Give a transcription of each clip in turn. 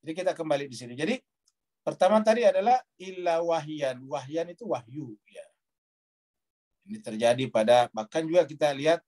Jadi kita kembali di sini. Jadi pertama tadi adalah illa wahyan. Wahyan itu wahyu. Ya. Ini terjadi pada, bahkan juga kita lihat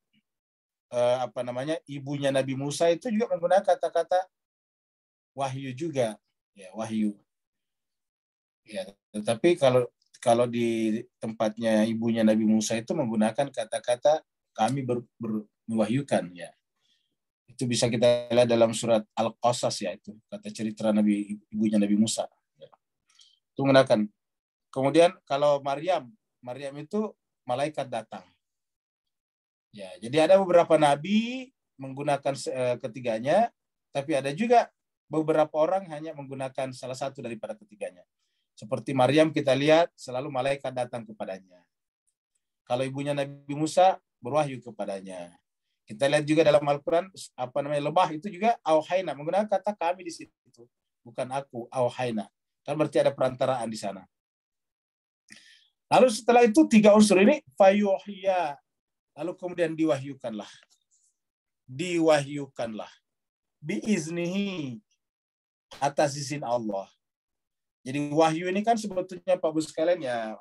ibunya Nabi Musa itu juga menggunakan kata-kata wahyu juga. Ya, wahyu. Ya, tetapi kalau di tempatnya ibunya Nabi Musa itu menggunakan kata-kata kami mewahyukan, ya. Itu bisa kita lihat dalam surat Al-Qasas, ya, itu kata cerita ibunya Nabi Musa. Ya. Itu menggunakan. Kemudian kalau Maryam itu malaikat datang. Ya, jadi ada beberapa nabi menggunakan ketiganya, tapi ada juga beberapa orang hanya menggunakan salah satu daripada ketiganya. Seperti Maryam kita lihat selalu malaikat datang kepadanya. Kalau ibunya Nabi Musa berwahyu kepadanya. Kita lihat juga dalam Al-Quran lebah itu juga auhayna, menggunakan kata kami di situ, bukan aku, auhayna. Kan berarti ada perantaraan di sana. Lalu setelah itu 3 unsur ini fayuhya, lalu kemudian diwahyukanlah. Biiznihi, atas izin Allah. Jadi wahyu ini kan sebetulnya Pak Bu sekalian ya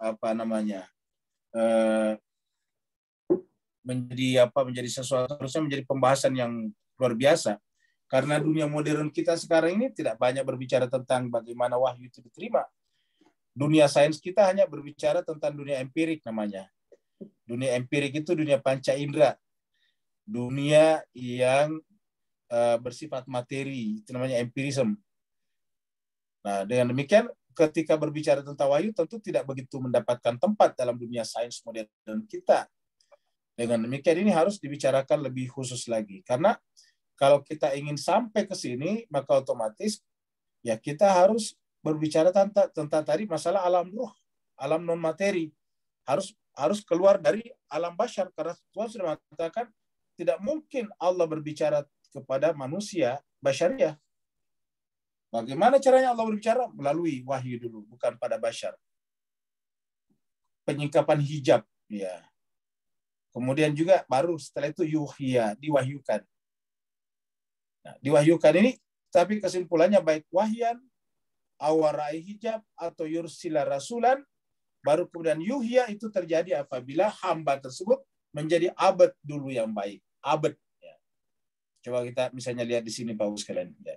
menjadi sesuatu, harusnya menjadi pembahasan yang luar biasa. Karena dunia modern kita sekarang ini tidak banyak berbicara tentang bagaimana wahyu itu diterima. Dunia sains kita hanya berbicara tentang dunia empirik namanya. Dunia empirik itu dunia panca indera. Dunia yang bersifat materi, itu namanya empirism. Nah, dengan demikian ketika berbicara tentang wahyu tentu tidak begitu mendapatkan tempat dalam dunia sains modern kita. Dengan demikian ini harus dibicarakan lebih khusus lagi. Karena kalau kita ingin sampai ke sini, maka otomatis ya kita harus berbicara tentang tadi masalah alam ruh, alam non materi. Harus keluar dari alam bashar, karena Tuhan sudah mengatakan tidak mungkin Allah berbicara kepada manusia basyariah. Bagaimana caranya Allah berbicara? Melalui wahyu dulu, bukan pada bashar. Penyingkapan hijab, ya. Kemudian juga baru setelah itu yuhya, diwahyukan. Nah, diwahyukan ini, tapi kesimpulannya baik wahyan, awarai hijab, atau yursila rasulan, baru kemudian yuhya itu terjadi apabila hamba tersebut menjadi abad dulu yang baik. Abad. Ya. Coba kita misalnya lihat di sini Pak sekalian. Ya.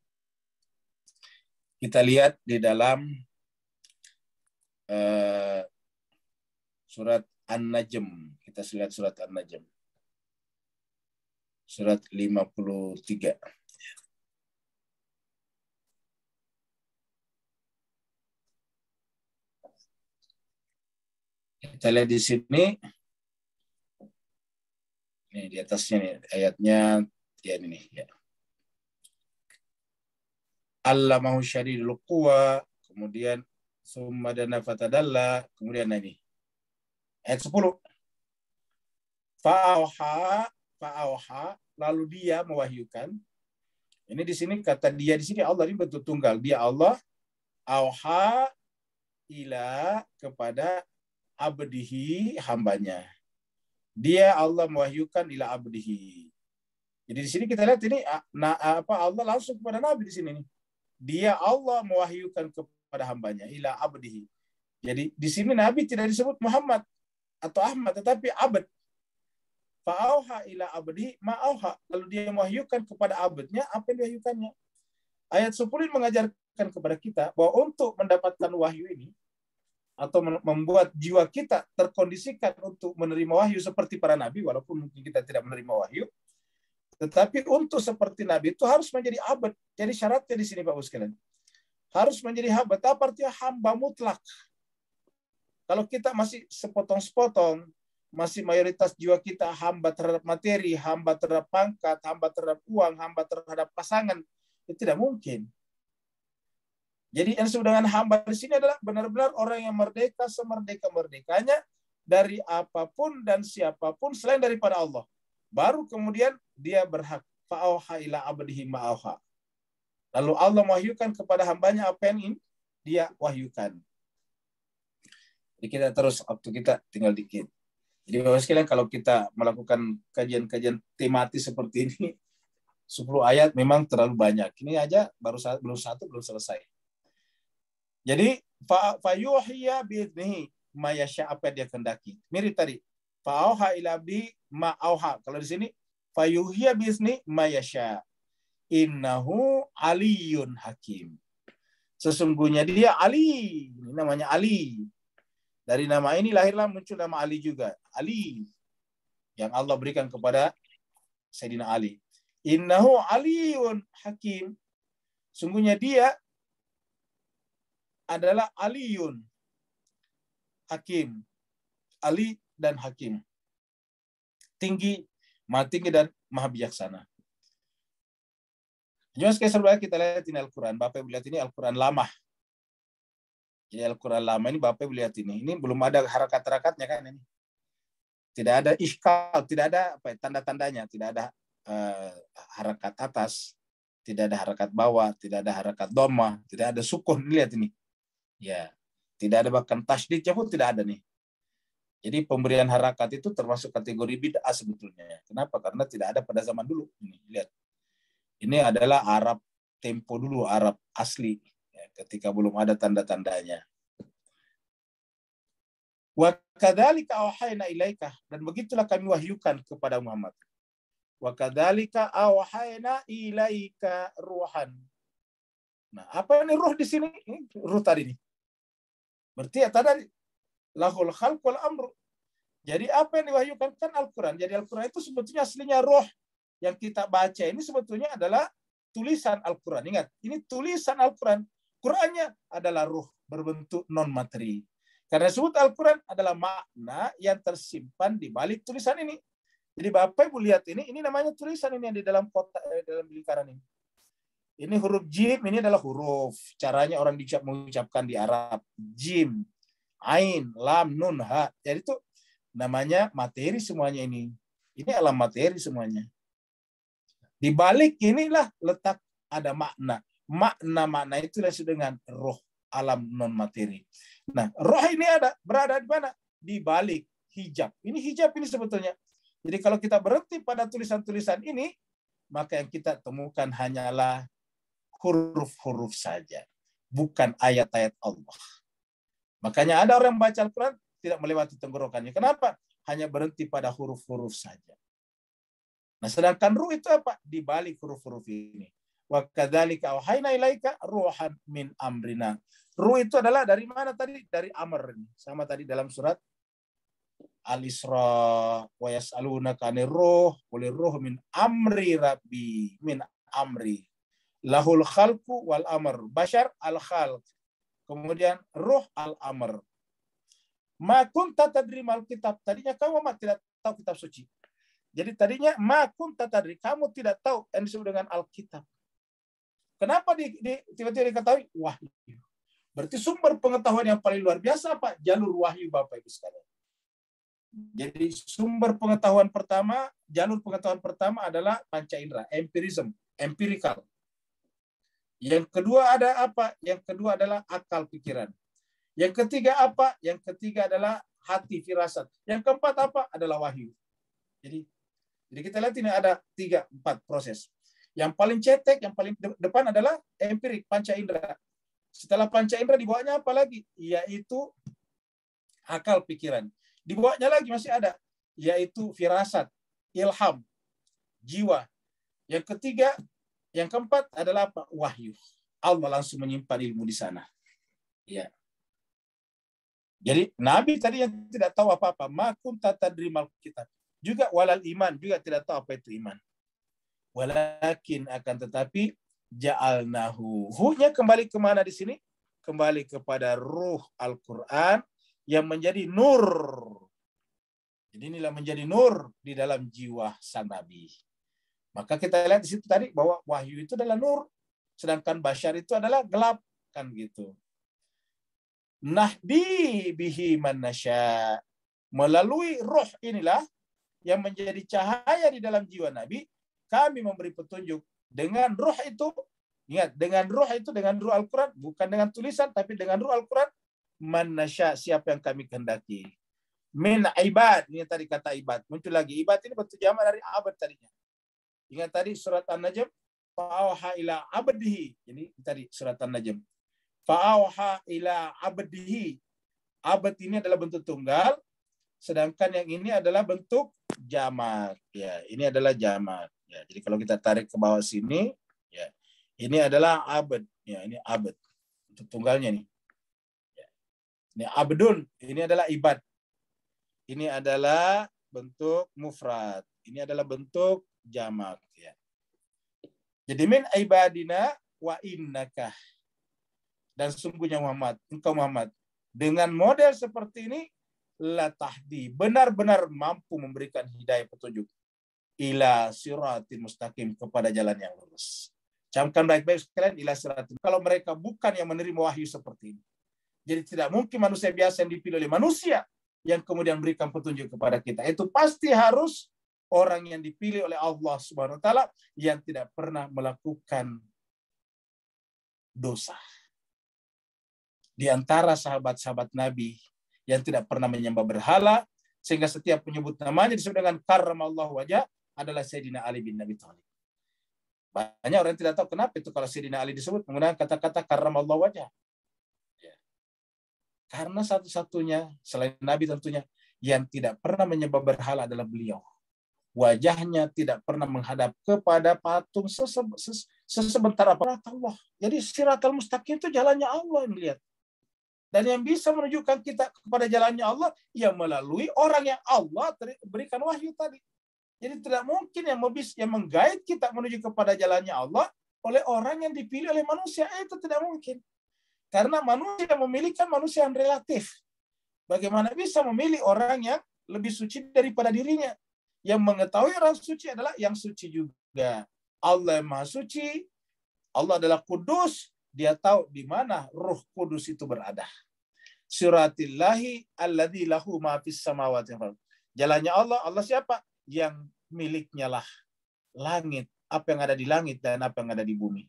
Kita lihat di dalam surat An-Najm. Kita lihat surat An-Najm. Surat 53. Kita lihat di sini. Nih di atasnya nih ayatnya ya ini nih ya. Allamahu syadidul quwa, kemudian summa dana fatadalla, kemudian ini ayat 10. Fa'auha, lalu dia mewahyukan. Ini di sini kata dia di sini Allah ini bentuk tunggal. Dia Allah auha ila kepada abdihi hambanya. Dia Allah mewahyukan ila abdihi. Jadi di sini kita lihat ini Allah langsung kepada Nabi di sini nih. Dia Allah mewahyukan kepada hambanya ila abdihi. Jadi di sini Nabi tidak disebut Muhammad atau Ahmad, tetapi abd. Fa'auha ila abdihi ma'auha. Lalu dia mewahyukan kepada abdnya apa yang diwahyukannya. Ayat 10 mengajarkan kepada kita bahwa untuk mendapatkan wahyu ini atau membuat jiwa kita terkondisikan untuk menerima wahyu seperti para nabi, walaupun mungkin kita tidak menerima wahyu, tetapi untuk seperti nabi itu harus menjadi abd. Jadi syaratnya di sini Pak sekalian, harus menjadi hamba. Apa artinya hamba mutlak? Kalau kita masih sepotong-sepotong, masih mayoritas jiwa kita hamba terhadap materi, hamba terhadap pangkat, hamba terhadap uang, hamba terhadap pasangan, itu tidak mungkin. Jadi yang disebut dengan hamba di sini adalah benar-benar orang yang merdeka semerdeka-merdekanya dari apapun dan siapapun selain daripada Allah. Baru kemudian dia berhak fa'auha ila abdihi ma'auha. Lalu Allah mewahyukan kepada hambanya apa yang dia wahyukan. Jadi kita terus, waktu kita tinggal dikit. Jadi Bapak sekalian, kalau kita melakukan kajian-kajian tematis seperti ini, 10 ayat memang terlalu banyak. Ini aja belum selesai. Jadi fayuhiya bi'idnihi ma yasha, apa yang dia kehendaki. Mirip tadi. Fa'auha ila abdi ma auha. Kalau di sini fayuhiya bi'izni ma yasha. Innahu aliyun hakim. Sesungguhnya dia Ali. Ini namanya Ali. Dari nama ini lahirlah muncul nama Ali juga. Ali. Yang Allah berikan kepada Sayyidina Ali. Innahu aliyun hakim. Sungguhnya dia adalah aliyun hakim. Ali dan hakim. Tinggi, maha tinggi dan maha bijaksana. Jadi sekali kita lihat ini Al-Quran. Bapak lihat ini Al-Quran lama. Jadi Al-Quran lama ini Bapak lihat ini. Ini belum ada harakat-harakatnya kan ini. Tidak ada iskal, tidak ada tanda-tandanya, tidak ada harakat atas, tidak ada harakat bawah, tidak ada harakat dhamma, tidak ada sukun. Lihat ini. Ya, tidak ada bahkan tasydidnya pun tidak ada nih. Jadi pemberian harakat itu termasuk kategori bid'ah sebetulnya. Kenapa? Karena tidak ada pada zaman dulu. Ini lihat. Ini adalah Arab tempo dulu, Arab asli, ya, ketika belum ada tanda-tandanya. Wa kadzalika awhayna ilaika, dan begitulah kami wahyukan kepada Muhammad. Wa kadzalika awhayna ilaika ruhan. Nah, apa ini ruh di sini? Ini ruh tadi nih. Berarti ya tadi lahul khalq wal amr. Jadi apa yang diwahyukan kan Al-Quran. Jadi Al-Quran itu sebetulnya aslinya roh. Yang kita baca ini sebetulnya adalah tulisan Al-Quran. Ingat, ini tulisan Al-Quran. Qurannya adalah ruh berbentuk non-materi. Karena disebut Al-Quran adalah makna yang tersimpan di balik tulisan ini. Jadi Bapak Ibu lihat ini namanya tulisan ini yang di dalam kotak, dalam lingkaran ini. Ini huruf jim, ini adalah huruf. Caranya orang mengucapkan di Arab. Jim, ain, lam, nun, ha. Jadi itu namanya materi semuanya ini. Ini alam materi semuanya. Di balik inilah letak ada makna. Makna-makna itu disebut dengan roh, alam non materi. Nah, roh ini berada di mana? Di balik hijab. Ini hijab ini sebetulnya. Jadi kalau kita berhenti pada tulisan-tulisan ini, maka yang kita temukan hanyalah huruf-huruf saja, bukan ayat-ayat Allah. Makanya ada orang yang baca Al-Quran tidak melewati tenggorokannya. Kenapa? Hanya berhenti pada huruf-huruf saja. Nah, sedangkan ruh itu apa? Di balik huruf-huruf ini. Wa kadzalika auhayna ilaika ruhan min amrina. Ruh itu adalah dari mana tadi? Dari amr. Sama tadi dalam surat Al-Isra, wa yas'alunaka 'anir ruh, qul ruh min amri rabbi, min amri. Lahul khalqu wal amr. Bashar al-khalq. Kemudian ruh al-amr. Ma kunta tadri mal kitab. Tadinya kamu tidak tahu kitab suci. Jadi tadinya ma kunta tadri, kamu tidak tahu yang disebut dengan Alkitab. Kenapa tiba-tiba diketahui? Wahyu. Berarti sumber pengetahuan yang paling luar biasa apa? Jalur wahyu Bapak Ibu sekalian. Jadi sumber pengetahuan pertama, jalur pengetahuan pertama adalah panca indera, empirism, empirical. Yang kedua ada apa? Yang kedua adalah akal pikiran. Yang ketiga apa? Yang ketiga adalah hati firasat. Yang keempat apa? Adalah wahyu. Jadi kita lihat ini ada 3-4 proses. Yang paling cetek, yang paling depan adalah empirik, panca indera. Setelah panca indera di bawahnya apa lagi? Yaitu akal pikiran. Di bawahnya lagi masih ada, yaitu firasat, ilham, jiwa. Yang ketiga, yang keempat adalah apa? Wahyu. Allah langsung menyimpan ilmu di sana. Ya. Jadi Nabi tadi yang tidak tahu apa-apa, ma kunta tadri mal kitab. Juga walal iman, juga tidak tahu apa itu iman. Walakin akan tetapi ja'alnahu. Hu-nya kembali kemana di sini? Kembali kepada ruh Al-Quran yang menjadi nur. Jadi inilah menjadi nur di dalam jiwa sang Nabi. Maka kita lihat di situ tadi bahwa wahyu itu adalah nur, sedangkan basyar itu adalah gelap, kan gitu. Nahdi bihi man nasya. Melalui ruh inilah yang menjadi cahaya di dalam jiwa Nabi, kami memberi petunjuk dengan ruh itu. Ingat, dengan ruh Al-Quran, bukan dengan tulisan, tapi dengan ruh Al-Quran, man nasya, siapa yang kami kehendaki. Min ibad, ini tadi kata ibad. Muncul lagi, ibad ini bentuk jamak dari abad tadinya. Ingat tadi surat An-Najm, fa'auha ila abdihi. Ini tadi surat An-Najm. Fa'auha ila abdihi. Abd ini adalah bentuk tunggal, sedangkan yang ini adalah bentuk jamak. Ya, ini adalah jamak. Ya, jadi kalau kita tarik ke bawah sini, ya, ini adalah abd. Ya, ini abd. Untuk tunggalnya nih. Ya. Ini abdun. Ini adalah ibad. Ini adalah bentuk mufrad. Ini adalah bentuk jamak. Ya. Jadi min ibadina wa innaka. Dan sungguhnya Muhammad, engkau Muhammad, dengan model seperti ini, la tahdi, benar-benar mampu memberikan hidayah petunjuk ila siratin mustaqim, kepada jalan yang lurus. Camkan baik-baik sekalian, ila siratin. Kalau mereka bukan yang menerima wahyu seperti ini. Jadi tidak mungkin manusia biasa yang dipilih oleh manusia yang kemudian berikan petunjuk kepada kita. Itu pasti harus orang yang dipilih oleh Allah Subhanahu wa taala yang tidak pernah melakukan dosa. Di antara sahabat-sahabat Nabi yang tidak pernah menyembah berhala, sehingga setiap penyebut namanya disebut dengan karramallahu wajah, adalah Sayyidina Ali bin Abi Thalib. Banyak orang tidak tahu kenapa itu kalau Sayyidina Ali disebut menggunakan kata-kata karramallahu wajah. Ya. Karena satu-satunya selain Nabi tentunya yang tidak pernah menyembah berhala adalah beliau. Wajahnya tidak pernah menghadap kepada patung sesebentar apa Allah. Jadi siratal mustaqim itu jalannya Allah yang lihat. Dan yang bisa menunjukkan kita kepada jalannya Allah, ya melalui orang yang Allah berikan wahyu tadi. Jadi tidak mungkin yang menggait kita menuju kepada jalannya Allah oleh orang yang dipilih oleh manusia. Itu tidak mungkin. Karena manusia memiliki manusia yang relatif. Bagaimana bisa memilih orang yang lebih suci daripada dirinya? Yang mengetahui orang suci adalah yang suci juga. Allah yang maha suci, Allah adalah kudus, dia tahu di mana Ruh Kudus itu berada. Suratillahi alladzi lahu ma fis samawati wal ardh. Jalannya Allah, Allah siapa? Yang miliknya lah langit, apa yang ada di langit dan apa yang ada di bumi.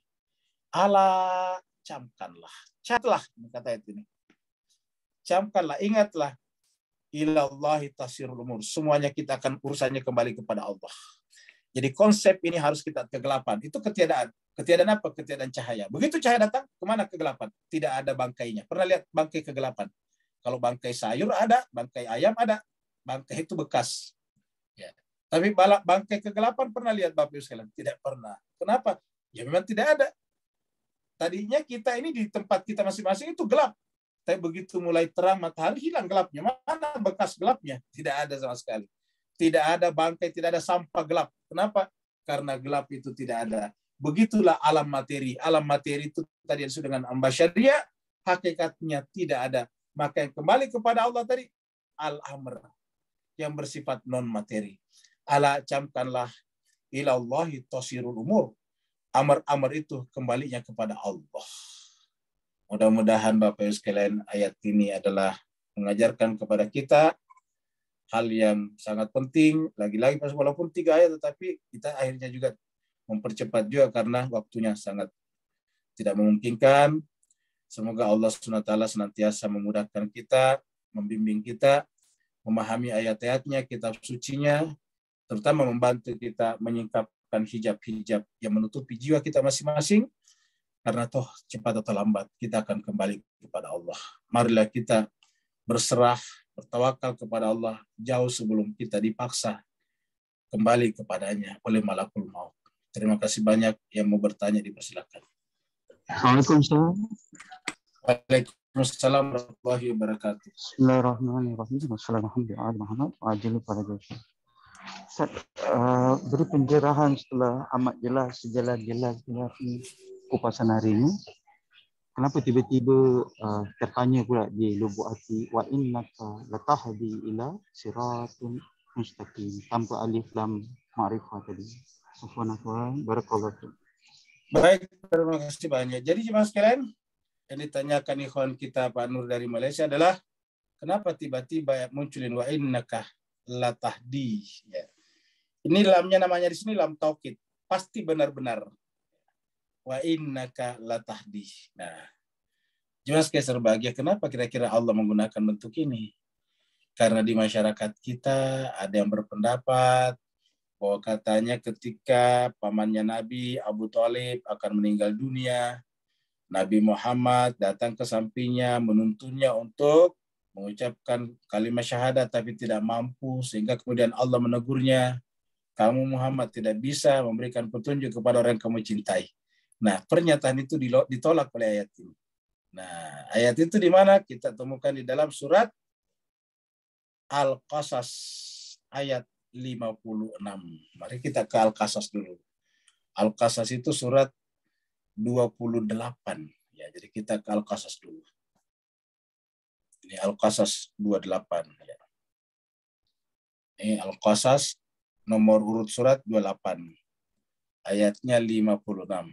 Ala, camkanlah, catatlah kata ayat ini. Camkanlah, ingatlah, ilallahi tasirul umur. Semuanya kita akan urusannya kembali kepada Allah. Jadi konsep ini harus kita kegelapan. Itu ketiadaan. Ketiadaan apa? Ketiadaan cahaya. Begitu cahaya datang, kemana kegelapan? Tidak ada bangkainya. Pernah lihat bangkai kegelapan? Kalau bangkai sayur ada, bangkai ayam ada. Bangkai itu bekas. Ya. Tapi bangkai kegelapan pernah lihat Bapak Ibu sekalian? Tidak pernah. Kenapa? Ya memang tidak ada. Tadinya kita ini di tempat kita masing-masing itu gelap. Tapi begitu mulai terang matahari, hilang gelapnya. Mana bekas gelapnya? Tidak ada sama sekali. Tidak ada bangkai, tidak ada sampah gelap. Kenapa? Karena gelap itu tidak ada. Begitulah alam materi. Alam materi itu tadi disebut dengan ambasyariyah, hakikatnya tidak ada. Maka yang kembali kepada Allah tadi, al-amr, yang bersifat non-materi. Ala camkanlah ilallahi tasirul umur. Amar-amar itu kembalinya kepada Allah. Mudah-mudahan Bapak Ibu sekalian, ayat ini adalah mengajarkan kepada kita hal yang sangat penting. Lagi-lagi walaupun 3 ayat, tetapi kita akhirnya juga mempercepat juga karena waktunya sangat tidak memungkinkan. Semoga Allah SWT senantiasa memudahkan kita, membimbing kita, memahami ayat-ayatnya, kitab sucinya, terutama membantu kita menyingkapkan hijab-hijab yang menutupi jiwa kita masing-masing, karena toh cepat atau lambat kita akan kembali kepada Allah. Marilah kita berserah, bertawakal kepada Allah jauh sebelum kita dipaksa kembali kepadanya oleh malakul maut. Terima kasih banyak. Yang mau bertanya dipersilakan. Waalaikumsalam. Waalaikumsalam warahmatullahi wabarakatuh. Bismillahirrahmanirrahim. Wassalamualaikum. Beri pencerahan setelah amat jelas sejelas-jelas kupasan hari ini. Kenapa tiba-tiba tertanya pula di lubuk hati, wa innaka latahdi ila siratun mustaqim, tanpa alif lam ma'rifah tadi. Barakallahu. Baik, terima kasih banyak. Jadi jemaah sekalian, yang ditanyakan ikhwan kita Pak Nur dari Malaysia adalah kenapa tiba-tiba munculin wa innaka latahdi. Ya. Ini lamnya namanya di sini lam taukid, pasti benar-benar. Wa innaka latahdi. Nah, jemaah sekalian berbahagia, kenapa kira-kira Allah menggunakan bentuk ini? Karena di masyarakat kita ada yang berpendapat bahwa katanya ketika pamannya Nabi Abu Thalib akan meninggal dunia, Nabi Muhammad datang ke sampingnya menuntunnya untuk mengucapkan kalimat syahadat tapi tidak mampu, sehingga kemudian Allah menegurnya, kamu Muhammad tidak bisa memberikan petunjuk kepada orang yang kamu cintai. Nah, pernyataan itu ditolak oleh ayat ini. Nah, ayat itu di mana kita temukan di dalam surat Al-Qasas ayat 56. Mari kita ke Al-Qasas dulu. Al-Qasas itu surat 28. Ya, jadi kita ke Al-Qasas dulu. Ini Al-Qasas 28. Ya. Ini Al-Qasas nomor urut surat 28. Ayatnya 56.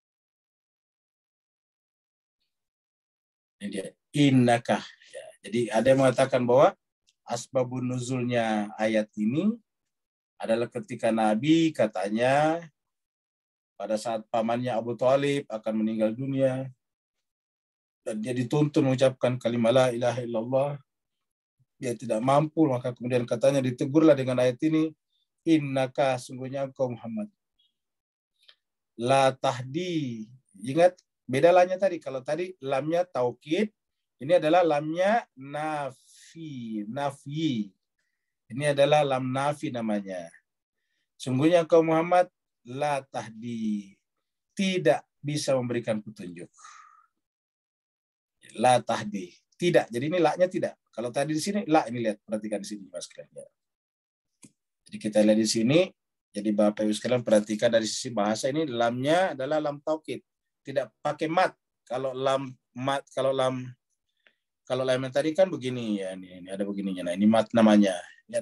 Ini dia. Innaka. Ya, jadi ada yang mengatakan bahwa asbabun nuzulnya ayat ini adalah ketika Nabi katanya pada saat pamannya Abu Thalib akan meninggal dunia dan dia dituntun mengucapkan kalimat la ilaha illallah, dia tidak mampu, maka kemudian katanya ditegurlah dengan ayat ini, innaka, sungguhnya engkau Muhammad, la tahdi. Ingat beda lamnya tadi, kalau tadi lamnya taukid, ini adalah lamnya nafi. Ini adalah lam nafi namanya. Sungguhnya engkau Muhammad la tahdi, tidak bisa memberikan petunjuk. La tahdi, tidak. Jadi ini la-nya tidak. Kalau tadi di sini la, ini lihat, perhatikan di sini Mas kalian. Jadi kita lihat di sini, jadi Bapak Ibu sekalian perhatikan dari sisi bahasa ini lamnya adalah lam taukid, tidak pakai mat. Kalau lam mat, kalau lam yang tadi kan begini ya, ini ada begininya. Nah, ini mat namanya. Ini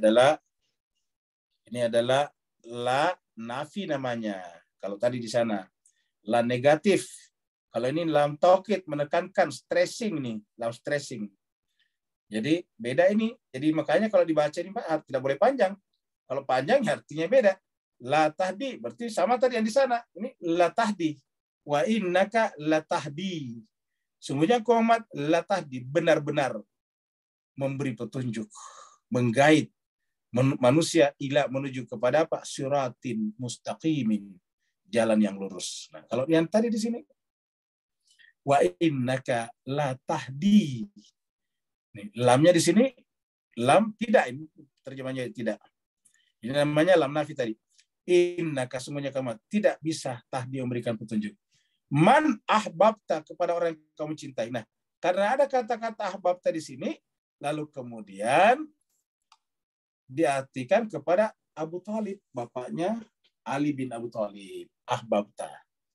adalah la nafi namanya. Kalau tadi di sana la negatif. Kalau ini lam taukid, menekankan, stressing nih, lam stressing. Jadi beda ini. Jadi makanya kalau dibaca ini Pak tidak boleh panjang. Kalau panjang artinya beda. La tahdi berarti sama tadi yang di sana. Ini la tahdi. Wa innaka la tahdi. Sungguhnya engkau Muhammad la tahdi, benar-benar memberi petunjuk, menggait manusia ila menuju kepada apa? Siratin mustaqimin, jalan yang lurus. Nah, kalau yang tadi di sini wa innaka la tahdi. Nih, lamnya di sini lam tidak, ini terjemahnya tidak. Ini namanya lam nafi tadi. Innaka, semuanya kamu tidak bisa tahdi memberikan petunjuk. Man ahbabta, kepada orang yang kamu cintai. Nah, karena ada kata-kata ahbabta di sini, lalu kemudian diartikan kepada Abu Thalib, bapaknya Ali bin Abu Thalib. Ahbabta.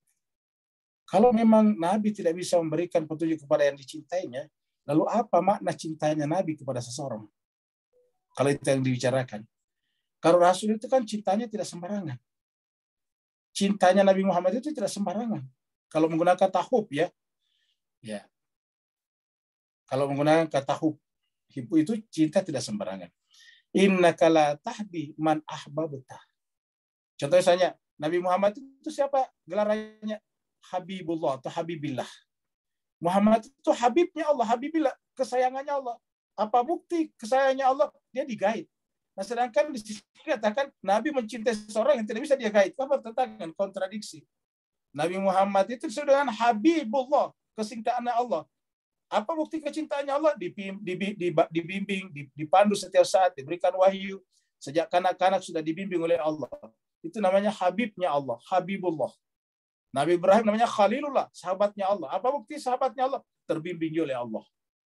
Kalau memang Nabi tidak bisa memberikan petunjuk kepada yang dicintainya, lalu apa makna cintanya Nabi kepada seseorang? Kalau itu yang dibicarakan. Kalau Rasul itu kan cintanya tidak sembarangan. Cintanya Nabi Muhammad itu tidak sembarangan. Kalau menggunakan tahub ya. Ya. Kalau menggunakan kata hub itu cinta tidak sembarangan. Innaka la tahdi man ahbabta. Contohnya misalnya Nabi Muhammad itu siapa gelarannya? Habibullah atau Habibillah. Muhammad itu habibnya Allah, Habibillah, kesayangannya Allah. Apa bukti kesayangannya Allah? Dia digait. Nah, sedangkan di sini katakan Nabi mencintai seseorang yang tidak bisa dia gait. Apa pertentangan, kontradiksi? Nabi Muhammad itu disebut dengan Habibullah, kecintaannya Allah. Apa bukti kecintaannya Allah? Dibimbing, dipandu setiap saat, diberikan wahyu. Sejak kanak-kanak sudah dibimbing oleh Allah. Itu namanya Habibnya Allah, Habibullah. Nabi Ibrahim namanya Khalilullah, sahabatnya Allah. Apa bukti sahabatnya Allah? Terbimbing oleh Allah.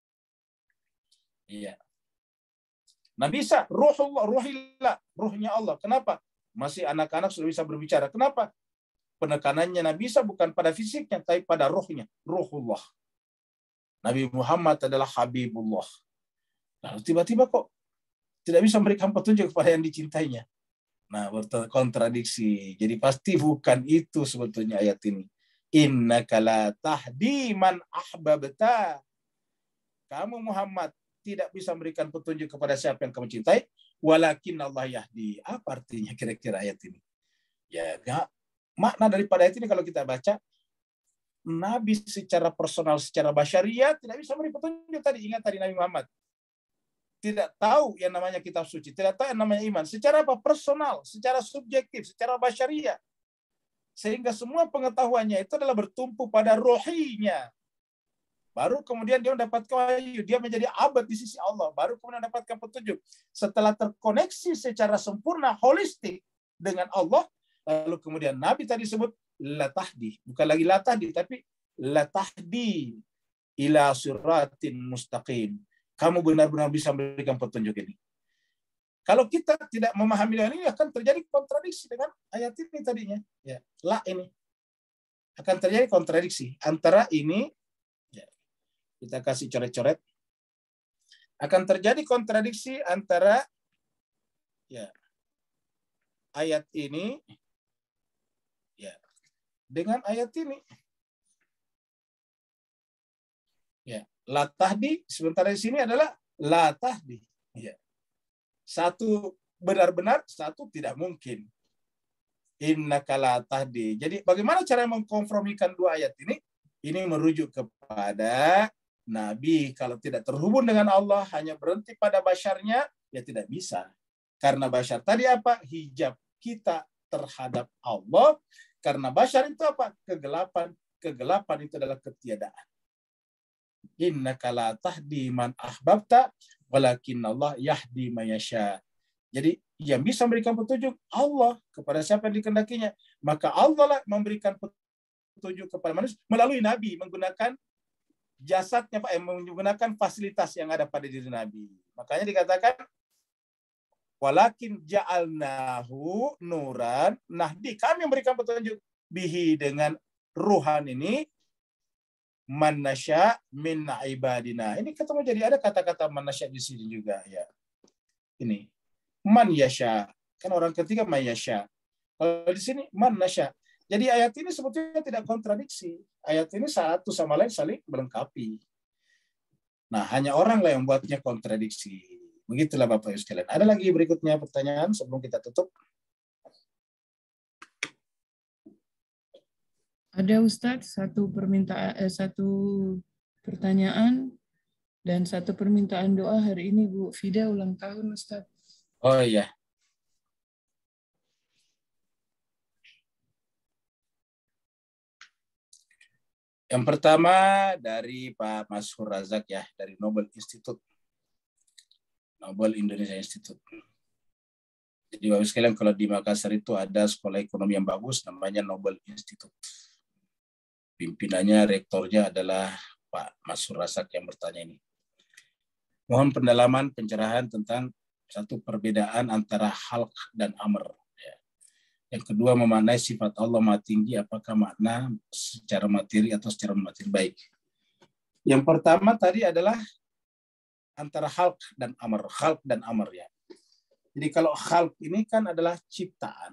Iya. Nabi Isa, Ruhillah, ruhnya Allah. Kenapa? Masih anak-anak sudah bisa berbicara. Kenapa? Penekanannya Nabi Isa bukan pada fisiknya, tapi pada ruhnya, Ruhullah. Nabi Muhammad adalah Habibullah. Lalu tiba-tiba kok tidak bisa memberikan petunjuk kepada yang dicintainya. Nah, kontradiksi. Jadi pasti bukan itu sebetulnya ayat ini. Innaka la tahdi man ahbabta. Kamu Muhammad tidak bisa memberikan petunjuk kepada siapa yang kamu cintai. Walakin Allah yahdi. Apa artinya kira-kira ayat ini? Ya, makna daripada ayat ini kalau kita baca, Nabi secara personal, secara basyariat tidak bisa memberi petunjuk tadi. Ingat tadi Nabi Muhammad tidak tahu yang namanya kitab suci, tidak tahu yang namanya iman. Secara apa? Personal, secara subjektif, secara basyariah. Sehingga semua pengetahuannya itu adalah bertumpu pada rohinya. Baru kemudian dia mendapatkan wahyu, dia menjadi abad di sisi Allah. Baru kemudian mendapatkan petunjuk. Setelah terkoneksi secara sempurna, holistik dengan Allah, lalu kemudian Nabi tadi sebut latahdi, bukan lagi latahdi, tapi latahdi ila siratin mustaqim. Kamu benar-benar bisa memberikan petunjuk ini. Kalau kita tidak memahami ini, akan terjadi kontradiksi dengan ayat ini tadinya. Ya, la ini akan terjadi kontradiksi antara ini. Kita kasih coret-coret. Akan terjadi kontradiksi antara ya ayat ini ya dengan ayat ini. Ya, la tahdi sementara di sini adalah la tahdi. Ya. Satu benar-benar, satu tidak mungkin. Innaka la tahdi. Jadi bagaimana cara mengkompromikan dua ayat ini? Ini merujuk kepada Nabi kalau tidak terhubung dengan Allah, hanya berhenti pada basyarnya, ya tidak bisa. Karena basyar tadi apa? Hijab kita terhadap Allah. Karena basyar itu apa? Kegelapan. Kegelapan itu adalah ketiadaan. Innaka la tahdi man ahbabta, walakin Allah yahdi man yasha. Jadi yang bisa memberikan petunjuk Allah kepada siapa yang dikehendakinya. Maka Allah lah memberikan petunjuk kepada manusia melalui Nabi, menggunakan jasadnya Pak, menggunakan fasilitas yang ada pada diri Nabi. Makanya dikatakan walakin ja'alnahu nuran nahdi, kami memberikan petunjuk bihi dengan ruhan ini man nasya min ibadina. Ini ketemu jadi ada kata-kata man nasya di sini juga ya. Ini man yasha, kan orang ketiga man yasha. Kalau di sini man nasya. Jadi ayat ini sebetulnya tidak kontradiksi. Ayat ini satu sama lain saling melengkapi. Nah, hanya orang lah yang membuatnya kontradiksi. Begitulah Bapak Ibu sekalian. Ada lagi berikutnya pertanyaan sebelum kita tutup? Ada Ustadz, satu pertanyaan dan satu permintaan doa hari ini Bu Fida ulang tahun Ustadz. Oh iya. Yang pertama dari Pak Mashur Razak ya, dari Nobel Institute. Nobel Indonesia Institute. Jadi Bapak sekalian, kalau di Makassar itu ada sekolah ekonomi yang bagus namanya Nobel Institute. Pimpinannya, rektornya adalah Pak Mashur Razak yang bertanya ini. Mohon pendalaman pencerahan tentang satu perbedaan antara khalq dan amr. Yang kedua, memaknai sifat Allah Maha Tinggi, apakah makna secara materi atau secara materi baik. Yang pertama tadi adalah antara khalq dan amr. Khalq dan amr ya. Jadi kalau khalq ini kan adalah ciptaan.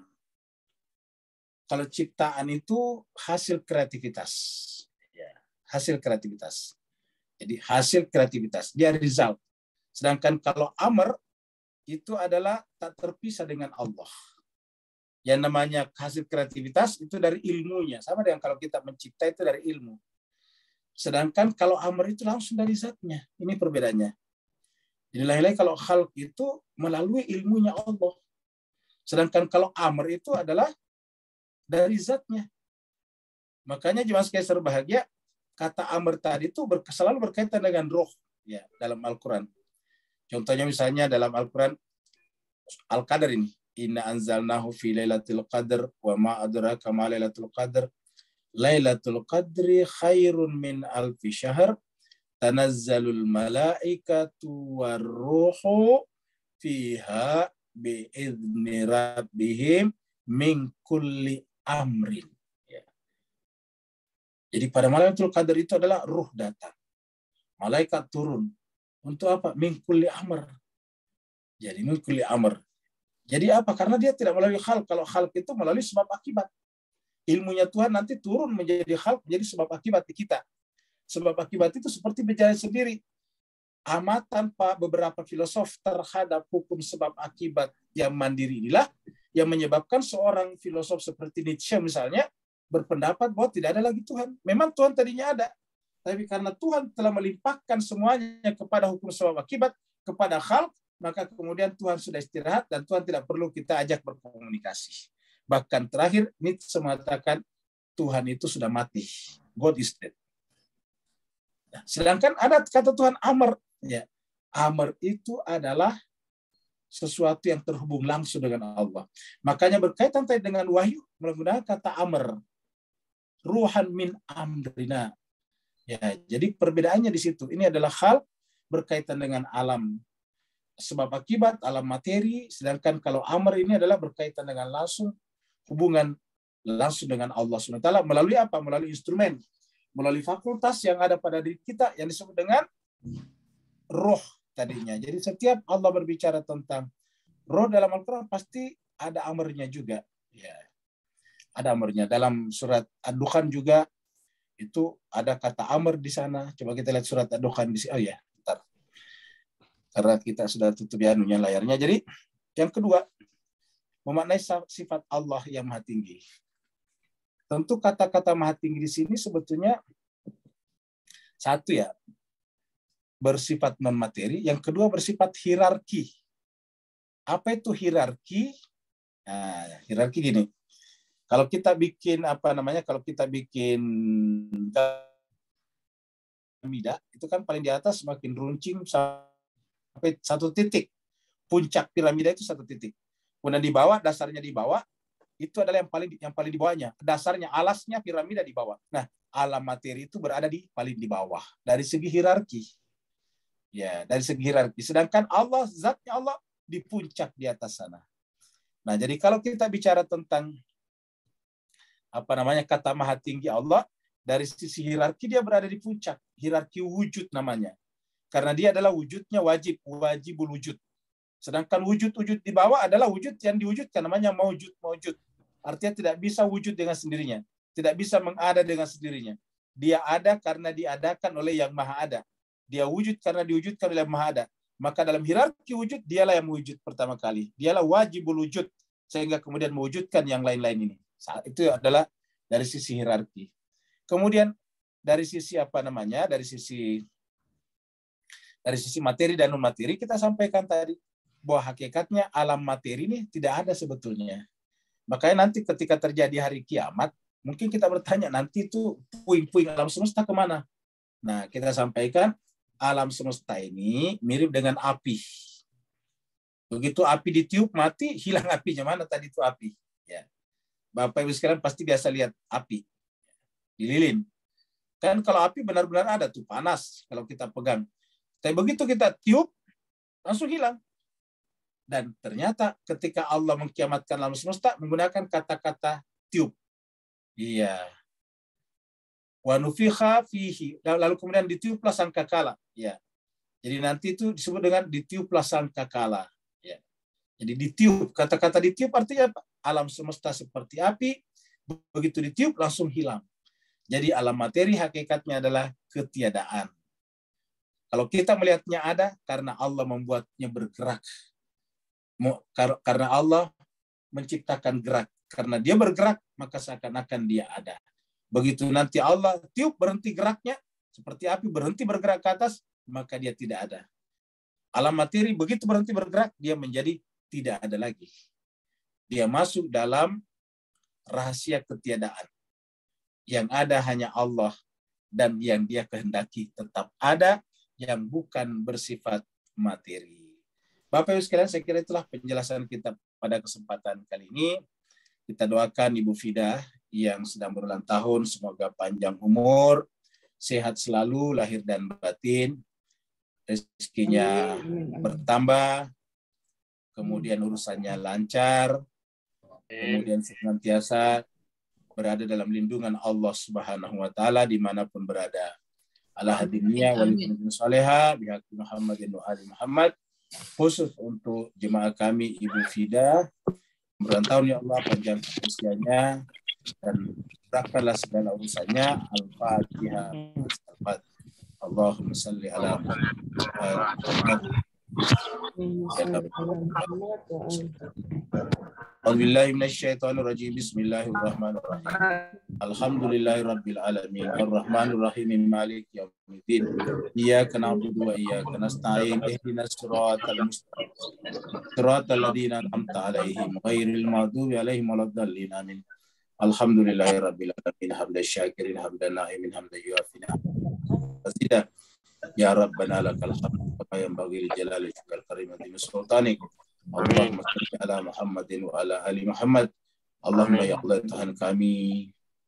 Kalau ciptaan itu hasil kreativitas. Ya, hasil kreativitas. Jadi hasil kreativitas, dia result. Sedangkan kalau amr itu adalah tak terpisah dengan Allah. Yang namanya hasil kreativitas itu dari ilmunya. Sama dengan kalau kita mencipta itu dari ilmu. Sedangkan kalau amr itu langsung dari zatnya. Ini perbedaannya. Jadi lain-lain kalau khalq itu melalui ilmunya Allah. Sedangkan kalau amr itu adalah dari zatnya. Makanya jemaah sekalian berbahagia, kata amr tadi itu selalu berkaitan dengan roh ya dalam Al-Quran. Contohnya misalnya dalam Al-Quran Al-Qadar ini. Inna anzalnahu fi lailatul qadr wa ma adraka ma lailatul qadr. Lailatul qadri khairun min alfi syahr. Tanazzalul malaikatu warruhu fiha bi'izni rabbihim min kulli amrin. Ya. Jadi pada Lailatul Qadar itu adalah ruh datang. Malaikat turun. Untuk apa? Min kulli amr. Jadi min kulli amr. Jadi apa? Karena dia tidak melalui khalq. Kalau khalq itu melalui sebab akibat. Ilmunya Tuhan nanti turun menjadi khalq, menjadi sebab akibat di kita. Sebab akibat itu seperti berjalan sendiri. Amatan Pak beberapa filosof terhadap hukum sebab akibat yang mandiri inilah yang menyebabkan seorang filosof seperti Nietzsche misalnya berpendapat bahwa tidak ada lagi Tuhan. Memang Tuhan tadinya ada. Tapi karena Tuhan telah melimpahkan semuanya kepada hukum sebab akibat, kepada khalq, maka kemudian Tuhan sudah istirahat dan Tuhan tidak perlu kita ajak berkomunikasi. Bahkan terakhir Nietzsche mengatakan Tuhan itu sudah mati. God is dead. Sedangkan ada kata Tuhan Amr. Ya. Amr itu adalah sesuatu yang terhubung langsung dengan Allah. Makanya berkaitan dengan wahyu menggunakan kata Amr. Ruhan min amrina. Ya, jadi perbedaannya di situ. Ini adalah hal berkaitan dengan alam sebab akibat, alam materi, sedangkan kalau Amr ini adalah berkaitan dengan langsung hubungan langsung dengan Allah SWT melalui apa? Melalui instrumen, melalui fakultas yang ada pada diri kita yang disebut dengan roh tadinya. Jadi setiap Allah berbicara tentang roh dalam Al-Quran pasti ada Amrnya juga. Ya. Ada Amrnya. Dalam surat Ad-Dukhan juga itu ada kata Amr di sana. Coba kita lihat surat Ad-Dukhan di sini. Oh ya, bentar. Karena kita sudah tutup layarnya. Jadi yang kedua, memaknai sifat Allah yang maha tinggi. Tentu kata-kata maha tinggi di sini sebetulnya satu ya, bersifat non-materi. Yang kedua bersifat hierarki. Apa itu hierarki? Nah, hierarki gini. Kalau kita bikin kalau kita bikin piramida, itu kan paling di atas semakin runcing sampai satu titik. Puncak piramida itu satu titik. Kemudian di bawah, dasarnya di bawah, itu adalah yang paling di bawahnya. Dasarnya, alasnya piramida di bawah. Nah, alam materi itu berada di paling di bawah dari segi hierarki. Ya, dari segi hierarki. Sedangkan Allah, zatnya Allah di puncak di atas sana. Nah, jadi kalau kita bicara tentang kata maha tinggi Allah, dari sisi hierarki dia berada di puncak, hierarki wujud namanya. Karena dia adalah wujudnya wajibul wujud. Sedangkan wujud-wujud di bawah adalah wujud yang diwujudkan, namanya maujud. Artinya tidak bisa wujud dengan sendirinya, tidak bisa mengada dengan sendirinya. Dia ada karena diadakan oleh yang maha ada. Dia wujud karena diwujudkan oleh yang maha ada. Maka dalam hierarki wujud, dialah yang mewujud pertama kali. Dialah wajibul wujud, sehingga kemudian mewujudkan yang lain-lain ini. Itu adalah dari sisi hierarki. Kemudian dari sisi dari sisi materi dan non materi kita sampaikan tadi bahwa hakikatnya alam materi ini tidak ada sebetulnya. Makanya nanti ketika terjadi hari kiamat, mungkin kita bertanya nanti itu puing-puing alam semesta kemana? Nah, kita sampaikan alam semesta ini mirip dengan api. Begitu api ditiup mati, hilang apinya. Mana tadi itu api? Ya. Bapak Ibu sekalian pasti biasa lihat api di lilin. Kan kalau api benar-benar ada tuh panas kalau kita pegang. Tapi begitu kita tiup langsung hilang. Dan ternyata ketika Allah mengkiamatkan alam semesta menggunakan kata-kata tiup. Iya. Wa nufikha fihi. Lalu kemudian ditiuplah sangkakala. Ya. Jadi nanti itu disebut dengan ditiuplah sangkakala. Ya. Jadi ditiup, kata-kata ditiup artinya apa? Alam semesta seperti api, begitu ditiup langsung hilang. Jadi alam materi hakikatnya adalah ketiadaan. Kalau kita melihatnya ada, karena Allah membuatnya bergerak. Karena Allah menciptakan gerak. Karena dia bergerak, maka seakan-akan dia ada. Begitu nanti Allah tiup berhenti geraknya, seperti api berhenti bergerak ke atas, maka dia tidak ada. Alam materi begitu berhenti bergerak, dia menjadi tidak ada lagi. Dia masuk dalam rahasia ketiadaan. Yang ada hanya Allah dan yang dia kehendaki tetap ada, yang bukan bersifat materi. Bapak Ibu sekalian, saya kira itulah penjelasan kita pada kesempatan kali ini. Kita doakan Ibu Fida yang sedang berulang tahun, semoga panjang umur, sehat selalu, lahir dan batin, rezekinya bertambah, kemudian urusannya lancar, kemudian senantiasa berada dalam lindungan Allah Subhanahu wa taala dimanapun berada. Ala hadiniya wal salihah bihaqi Muhammadin wa ali Muhammad. Khusus untuk jemaah kami Ibu Fida, berulang tahun ya Allah, panjang usianya dan mudahkanlah segala urusannya. Al-Fatihah. Allahumma salli ala Muhammad. Bismillahirrahmanirrahim. Alhamdulillahirabbil alamin arrahmanir rahim maliki yaumiddin iyyaka na'budu wa iyyaka nasta'in ihdinas siratal mustaqim siratal ladzina an'amta 'alaihim ghairil maghdubi 'alaihim waladdallin amin. Alhamdulillahirabbil alamin hamdan syakirin hamdan na'imin hamdan yuafi ni'matahu ya rabbana lakal hamdu kama yanbaghi li jalali wajhikal karim wa sultanik. Allahumma shalli ala Muhammadin wa ala ali Muhammad. Allahumma ya Allah Tuhan kami,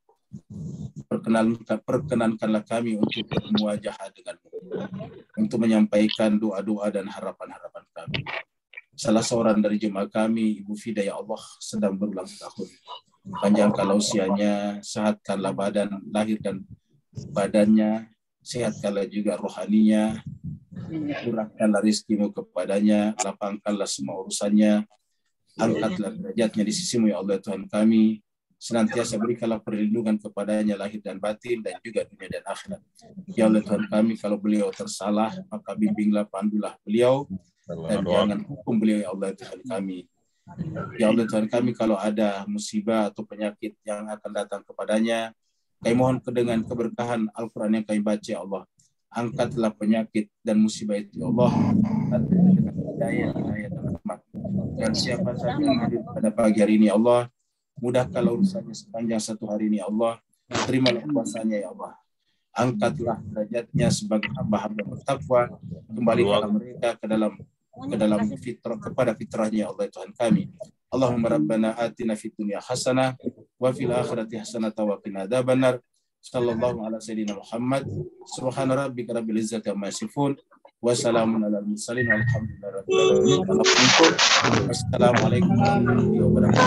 perkenankanlah kami untuk bermuajahah denganmu, untuk menyampaikan doa-doa dan harapan-harapan kami. Salah seorang dari jemaah kami, Ibu Fida, ya Allah, sedang berulang tahun. Panjangkanlah usianya, sehatkanlah badan, lahir dan badannya, sehatkanlah juga rohaninya, kurangkanlah rizkimu kepadanya, lapangkanlah semua urusannya, angkatlah derajatnya di sisimu ya Allah Tuhan kami, senantiasa berikanlah perlindungan kepadanya lahir dan batin dan juga dunia dan akhirat. Ya Allah Tuhan kami, kalau beliau tersalah maka bimbinglah, pandulah beliau dan jangan hukum beliau ya Allah Tuhan kami. Ya Allah Tuhan kami, kalau ada musibah atau penyakit yang akan datang kepadanya, kami mohon dengan keberkahan Al-Quran yang kami baca ya Allah, angkatlah penyakit dan musibah itu ya Allah, dengan hidayah dan rahmat. Dan siapa saja yang hadir pada pagi hari ini ya Allah, mudahkanlah urusannya sepanjang satu hari ini ya Allah, terimalah puasanya ya Allah, angkatlah derajatnya sebagai hamba-hamba bertakwa, kembalikanlah mereka ke dalam fitrah, kepada fitrahnya ya Allah Tuhan kami. Allahumma rabbana atina fid dunya hasanah wa fil akhirati hasanah wa qina adzabannar. Sallallahu ala sayyidina Muhammad. Subhana rabbika rabbil izzati amma yasifun. Wassalamun ala mursalin walhamdulillahi rabbil alamin. Assalamualaikum warahmatullahi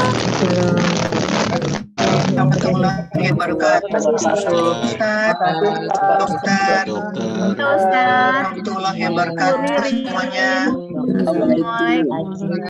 wabarakatuh. Warahmatullahi wabarakatuh semuanya.